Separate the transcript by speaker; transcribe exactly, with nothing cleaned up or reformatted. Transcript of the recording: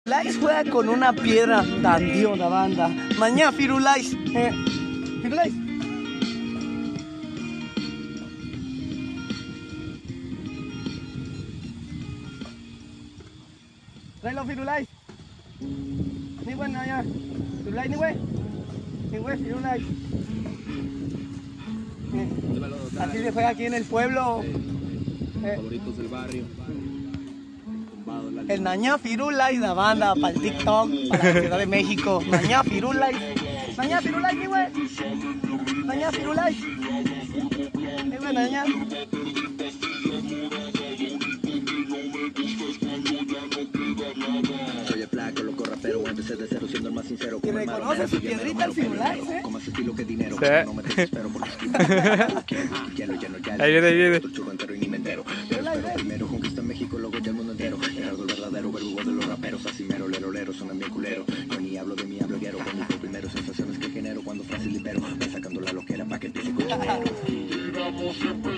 Speaker 1: Firulais juega con una piedra dandio la banda. Mañana Firulais. Eh, Firulais. Tráelo Firulais. Ni bueno ya. Firulais ni güey. Ni güey Firulais. Eh, así se juega aquí en el pueblo. Eh.
Speaker 2: Favoritos del barrio.
Speaker 1: El Nañá Firulais, la banda, para el TikTok, para la Ciudad de México. Nañá Firulais. Nañá Firulais, mi güey. Nañá Firulais. Mi güey, Nañá.
Speaker 3: Soy el flaco, loco rapero, empecé de cero siendo el más sincero.
Speaker 1: Y reconoce su piedrita al Firulais, ¿eh?
Speaker 3: Con más estilo que dinero,
Speaker 4: Sí.
Speaker 3: no me desespero porque
Speaker 4: Ahí viene, ahí viene.
Speaker 3: el churro entero y ni me entero. Pero espero primero, conquista México, luego ya el mundo entero. Gerardo el verdadero verdugo de los raperos, así mero, lero, lero, suenan bien culero. Yo ni hablo de mi hablo guero, con mis primero sensaciones que genero cuando frases libero. Voy sacando la loquera pa' que empiece con dinero.